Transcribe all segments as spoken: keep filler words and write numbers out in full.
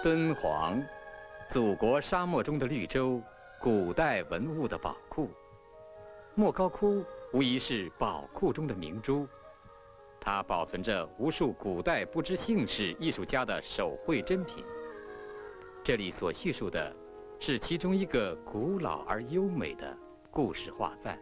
敦煌，祖国沙漠中的绿洲，古代文物的宝库。莫高窟无疑是宝库中的明珠，它保存着无数古代不知姓氏艺术家的手绘珍品。这里所叙述的，是其中一个古老而优美的故事画赞。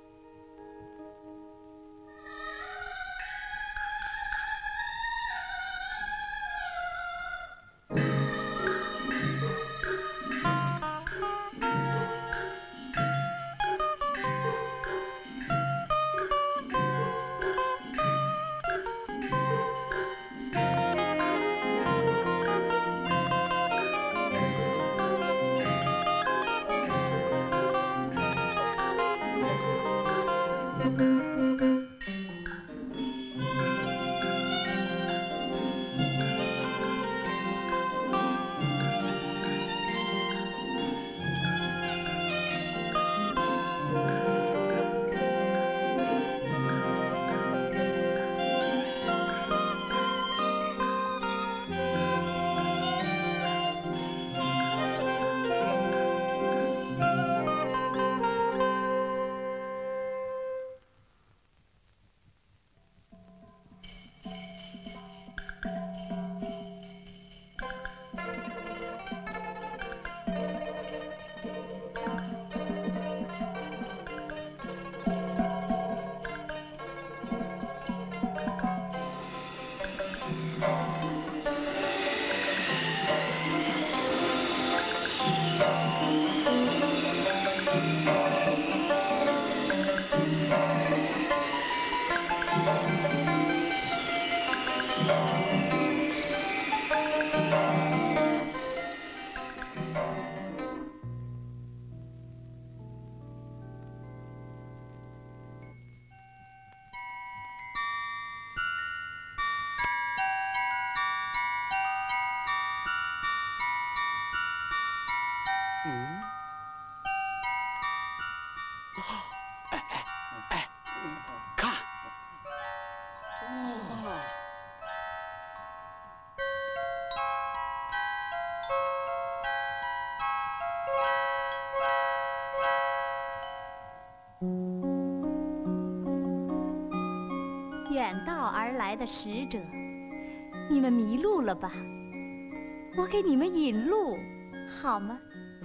远道而来的使者，你们迷路了吧？我给你们引路，好吗？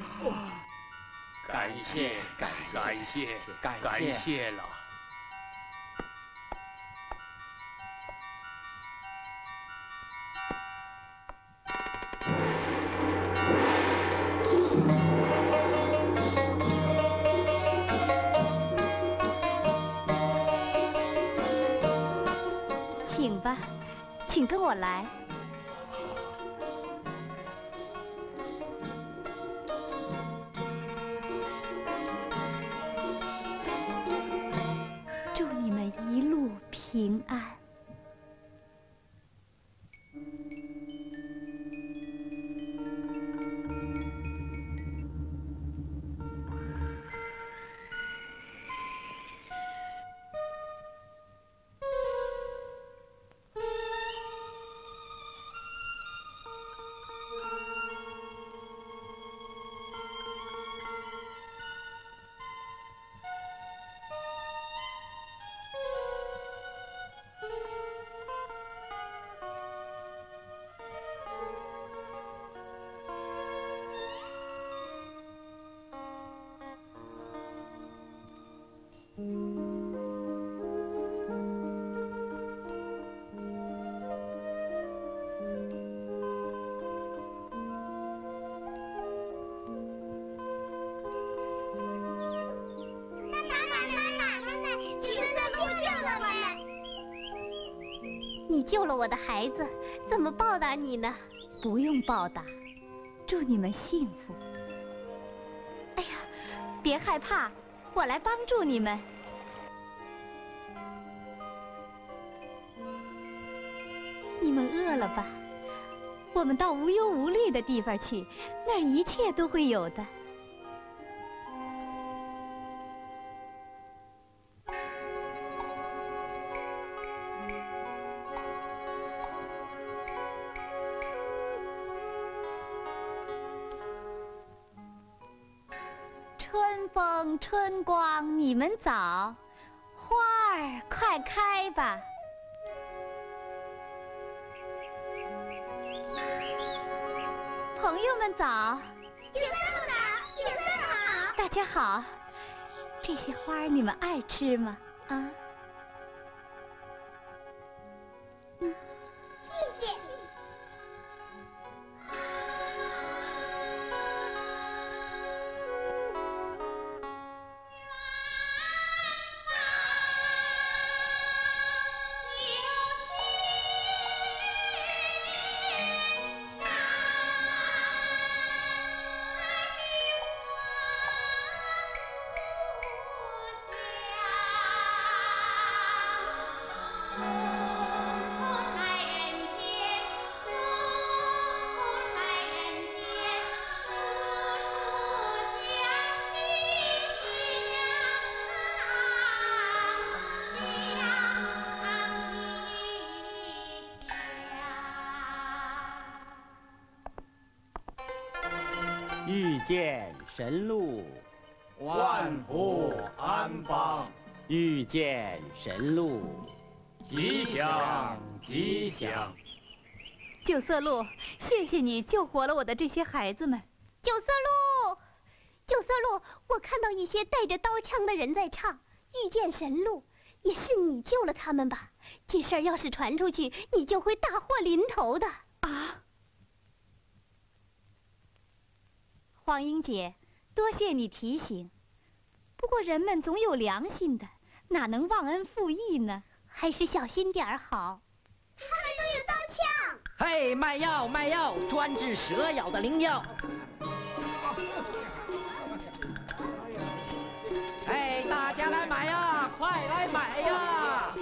感谢，感谢，感谢，感谢了。 请吧，请跟我来。祝你们一路平安。你救了我的孩子，怎么报答你呢？不用报答，祝你们幸福。哎呀，别害怕，我来帮助你们。你们饿了吧？我们到无忧无虑的地方去，那儿一切都会有的。 风春光你们早，花儿快开吧。朋友们早。 景色路的，景色好。 大家好，这些花儿你们爱吃吗？啊？ 嗯，谢谢。 遇见神鹿， 万福安邦， 遇见神鹿， 吉祥吉祥。 九色鹿，谢谢你救活了我的这些孩子们。 九色鹿，九色鹿，我看到一些带着刀枪的人在唱《遇见神鹿》，也是你救了他们吧？这事儿要是传出去，你就会大祸临头的啊！ 黄英姐，多谢你提醒。不过人们总有良心的，哪能忘恩负义呢？ 还是小心点儿好。他们都有刀枪。 嘿，卖药卖药，专治蛇咬的灵药。哎，大家来买呀，快来买呀！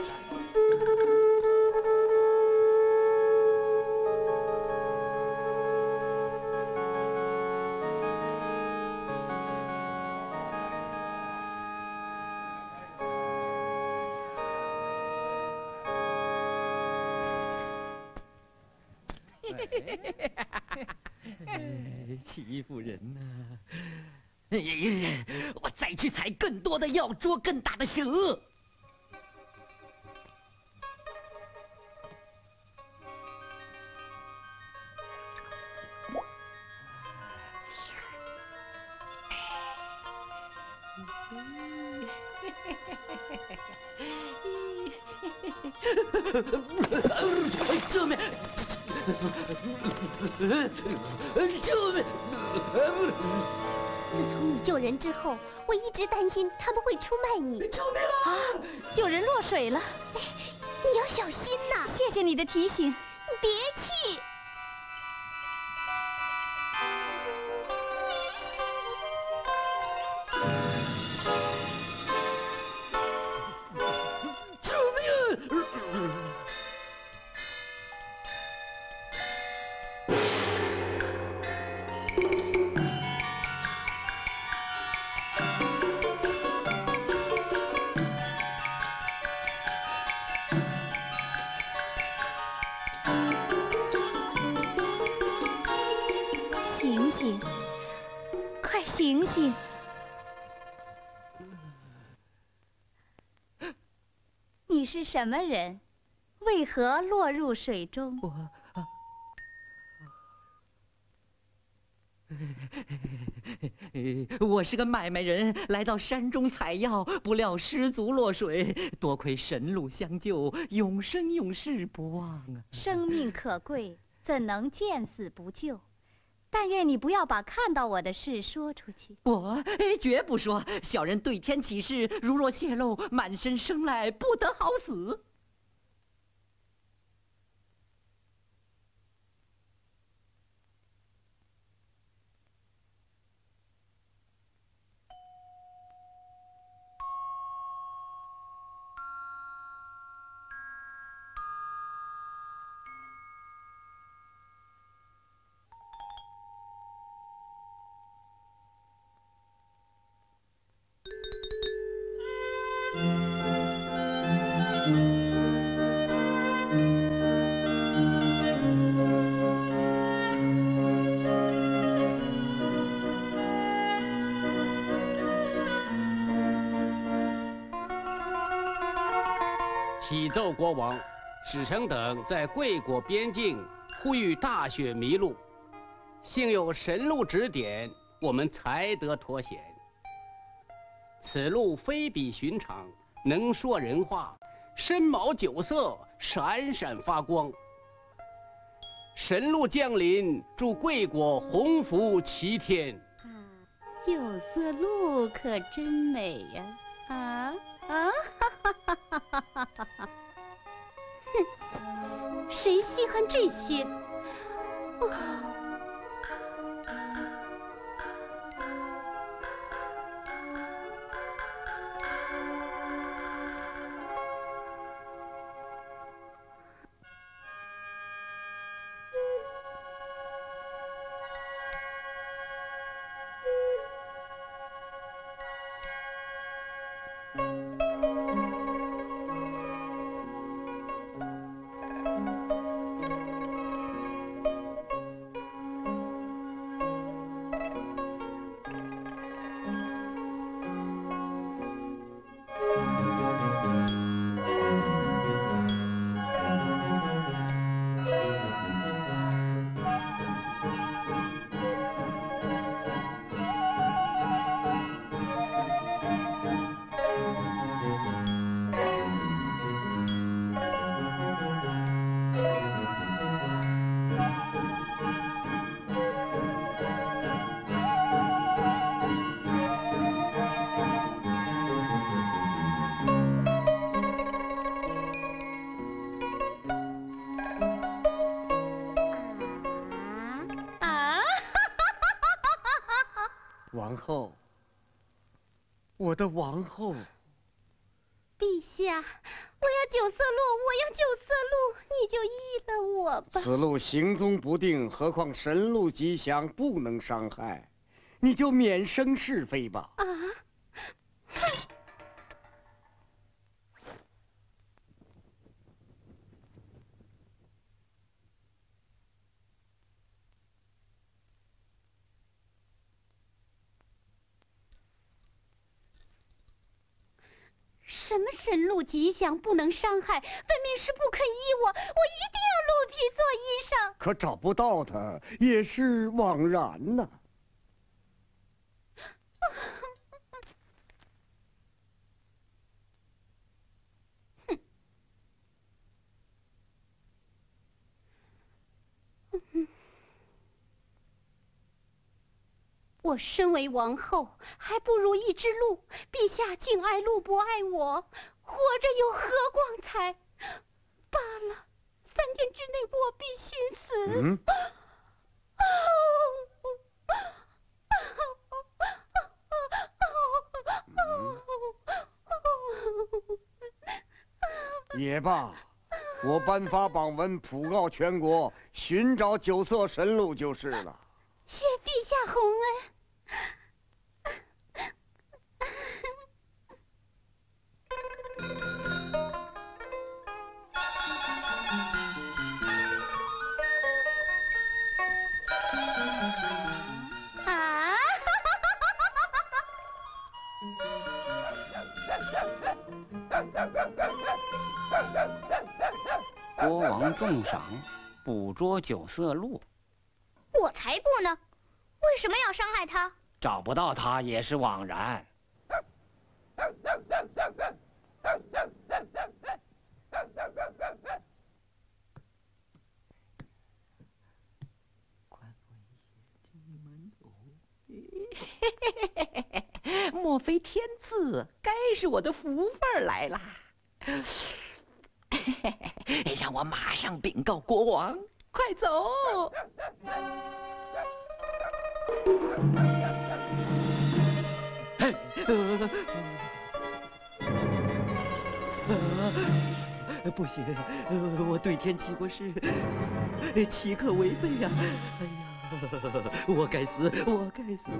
欺负人呐！我再去采更多的药，捉更大的蛇。这面。 救命！ 自从你救人之后，我一直担心他们会出卖你。 救命啊！ 啊，有人落水了！ 哎，你要小心呐！ 谢谢你的提醒。 你别去。 救命！ 醒醒，快醒醒！你是什么人？为何落入水中？ 我、啊，我是个买卖人，来到山中采药，不料失足落水，多亏神鹿相救，永生永世不忘啊！ 生命可贵，怎能见死不救？ 但愿你不要把看到我的事说出去。 我绝不说，小人对天起誓，如若泄露，满身生来不得好死。 启奏国王，使臣等在贵国边境呼吁大雪迷路，幸有神路指点，我们才得脱险。此路非比寻常，能说人话，身毛九色，闪闪发光。神路降临，祝贵国鸿福齐天。 啊，九色鹿可真美呀！啊啊！哈哈哈哈哈哈哈哈！ 哼，谁稀罕这些？啊！ 王后，我的王后， 陛下，我要九色鹿，我要九色鹿，你就依了我吧。 此路行踪不定，何况神路吉祥，不能伤害，你就免生是非吧。 啊！什么神鹿吉祥不能伤害，分明是不肯依我，我一定要鹿皮做衣裳。 可找不到它，也是枉然呐。 哼！我身为王后，还不如一只鹿。陛下竟爱鹿不爱我，活着有何光彩？罢了，三天之内我必寻死。 嗯。也罢，我颁发榜文，普告全国，寻找九色神鹿就是了。 谢陛下洪恩。啊！ 国王重赏，捕捉九色鹿。 我才不呢！为什么要伤害他？ 找不到他也是枉然。 莫非天赐，该是我的福分儿来了。让我马上禀告国王，快走！呃，不行，呃，我对天起过誓，岂可违背呀！哎呀，我该死，我该死！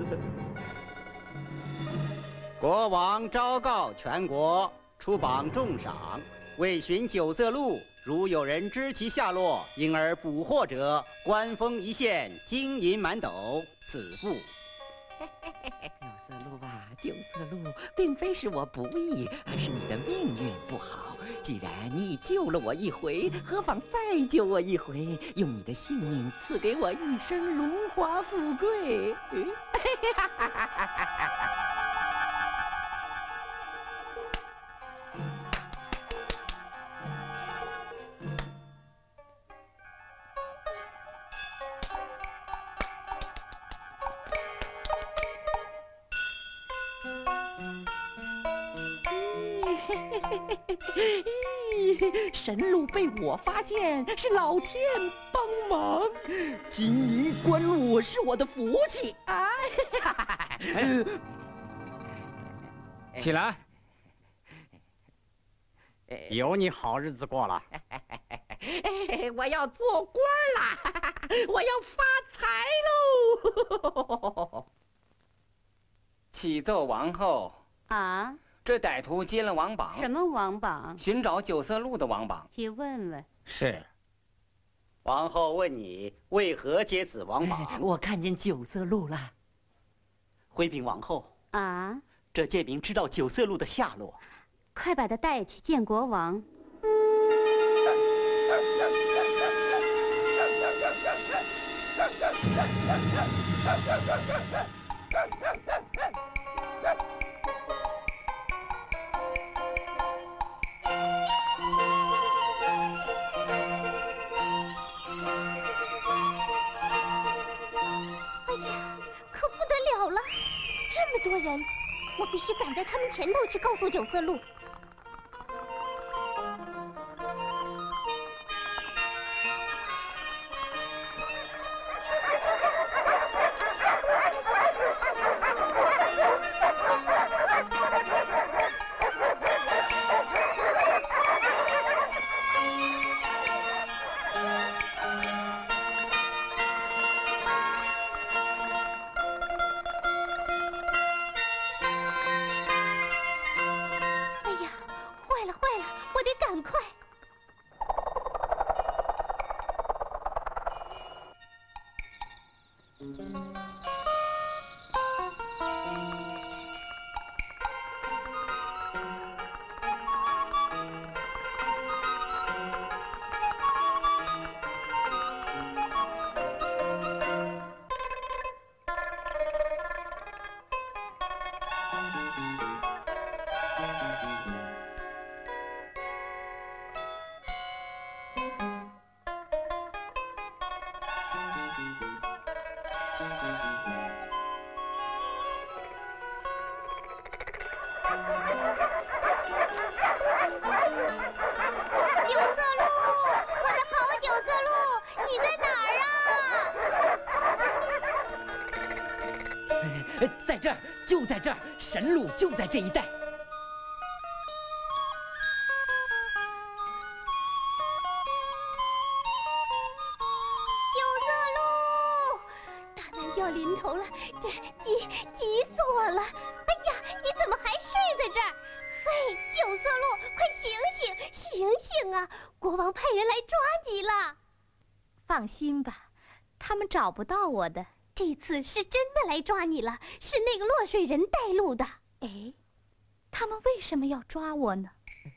国王昭告全国，出榜重赏，为寻九色鹿，如有人知其下落，因而捕获者，官封一县，金银满斗，此赋。 九色鹿啊，九色鹿，并非是我不义，而是你的命运不好。 既然你救了我一回，何妨再救我一回，用你的性命赐给我一生荣华富贵。神鹿被我发现，是老天帮忙。金银官禄是我的福气啊！ 哎，起来，有你好日子过了。 我要做官啦！我要发财喽！ 启奏王后啊， 这歹徒接了王榜。 什么王榜？ 寻找九色鹿的王榜。 去问问。 是。 王后问你为何接此王榜？ 我看见九色鹿了。 回禀王后。 啊？ 这贱民知道九色鹿的下落。 快把他带去见国王。 这么多人，我必须赶在他们前头去告诉九色鹿。 在这儿，就在这儿，神鹿就在这一带。 九色鹿，大难就要临头了，这急急死我了！哎呀，你怎么还睡在这儿？嘿，九色鹿，快醒醒，醒醒啊！国王派人来抓你了。 放心吧，他们找不到我的。 这次是真的来抓你了，是那个落水人带路的。 哎，他们为什么要抓我呢？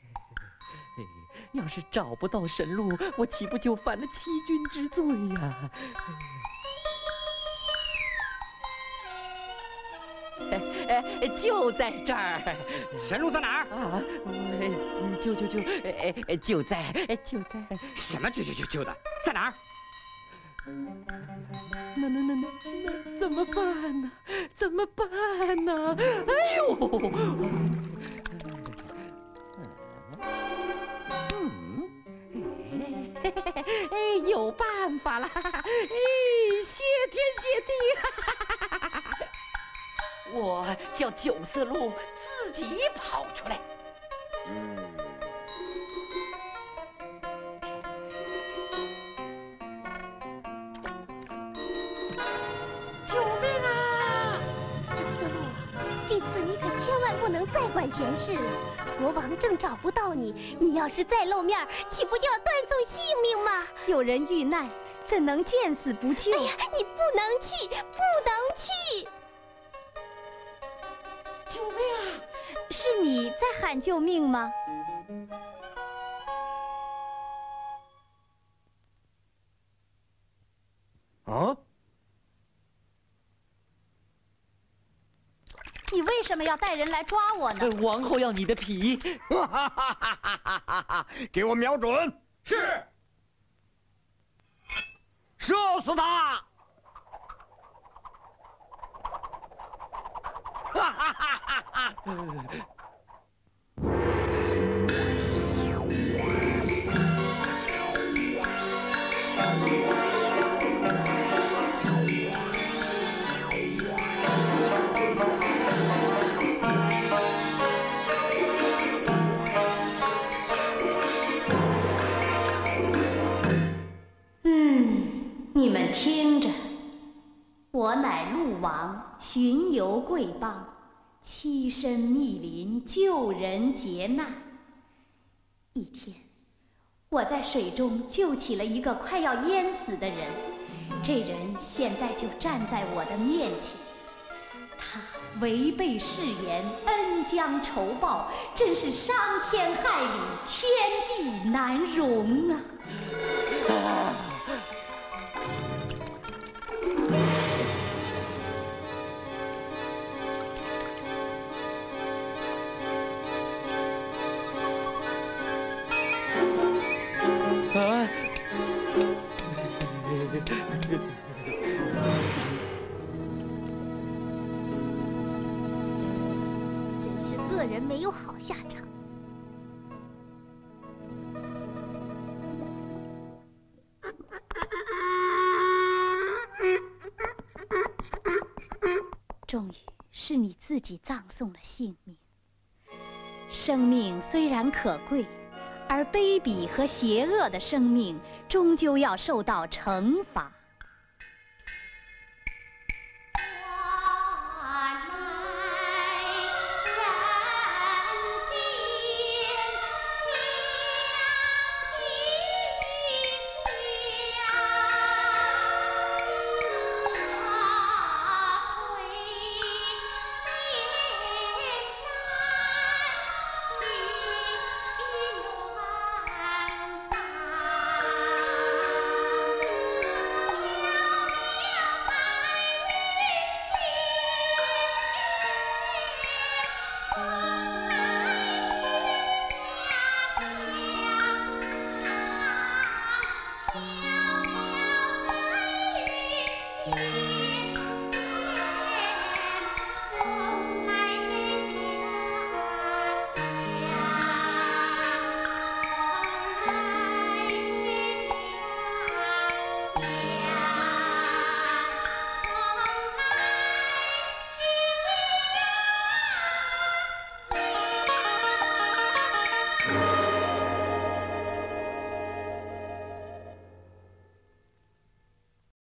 要是找不到神鹿，我岂不就犯了欺君之罪呀？哎哎，就在这儿。 神鹿在哪儿？ 啊，我就就就哎哎就在就在。 什么就就就就的？在哪儿？ 那那那那那怎么办呢？怎么办呢？哎呦！嗯，哎，有办法了！哎，谢天谢地！我叫九色鹿自己跑出来。 嗯。 救命啊！ 九色鹿啊，这次你可千万不能再管闲事了。国王正找不到你，你要是再露面，岂不就要断送性命吗？ 有人遇难，怎能见死不救？ 哎呀，你不能去，不能去！ 救命啊！是你在喊救命吗？ 啊？ 你为什么要带人来抓我呢？ 王后要你的皮。 给我瞄准！是。射死他！哈哈哈哈哈！ 你们听着，我乃陆王，巡游贵邦，栖身密林，救人劫难。一天，我在水中救起了一个快要淹死的人，这人现在就站在我的面前。他违背誓言，恩将仇报，真是伤天害理，天地难容啊！啊啊！ 真是恶人没有好下场。 终于是你自己葬送了性命。生命虽然可贵，而卑鄙和邪恶的生命终究要受到惩罚。 啊。